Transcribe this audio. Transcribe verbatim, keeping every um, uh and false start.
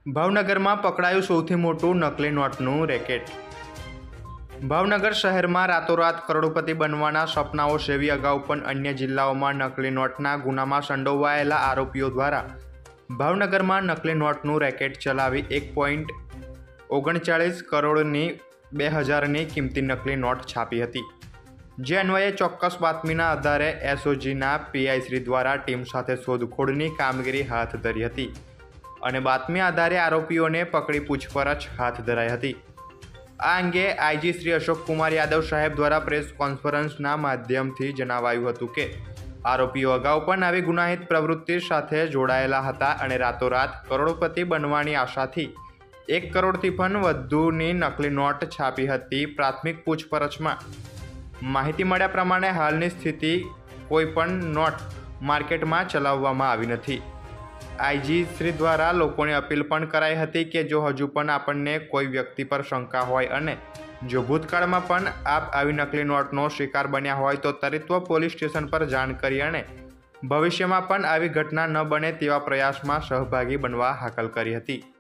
ભાવનગરમાં પકડાયું સૌથી મોટું નકલી નોટનું રેકેટ। ભાવનગર શહેરમાં રાતોરાત કરોડપતિ બનવાના સપનાઓ સેવી અગાઉ પણ અન્ય જિલ્લાઓમાં નકલી નોટના ગુનામાં સંડોવાયેલા આરોપીઓ દ્વારા ભાવનગરમાં નકલી નોટનું રેકેટ ચલાવી એક પોઈન્ટ ઓગણચાળીસ કરોડની બે હજારની કિંમતી નકલી નોટ છાપી હતી। જે અન્વયે ચોક્કસ બાતમીના આધારે એસઓજીના પીઆઈ શ્રી દ્વારા ટીમ સાથે શોધખોળની કામગીરી હાથ ધરી હતી અને બાતમી આધારે આરોપીઓને પકડી પૂછપરછ હાથ ધરાઈ હતી। આ અંગે આઈજી શ્રી અશોક કુમાર યાદવ સાહેબ દ્વારા પ્રેસ કોન્ફરન્સના માધ્યમથી જણાવાયું હતું કે આરોપીઓ અગાઉ પણ આવી ગુનાહિત પ્રવૃત્તિ સાથે જોડાયેલા હતા અને રાતોરાત કરોડપતિ બનવાની આશાથી એક કરોડથી પણ વધુની નકલી નોટ છાપી હતી। પ્રાથમિક પૂછપરછમાં માહિતી મળ્યા પ્રમાણે હાલની સ્થિતિ કોઈ પણ નોટ માર્કેટમાં ચલાવવામાં આવી નથી। આઈજી શ્રી દ્વારા લોકોને અપીલ પણ કરાઈ હતી કે જો હજુ પણ આપણને કોઈ વ્યક્તિ પર શંકા હોય અને જો ભૂતકાળમાં પણ આપ આવી નકલી નોટનો શિકાર બન્યા હોય તો તરીત્વ પોલીસ સ્ટેશન પર જાણ કરી અને ભવિષ્યમાં પણ આવી ઘટના ન બને તેવા પ્રયાસમાં સહભાગી બનવા હાકલ કરી હતી।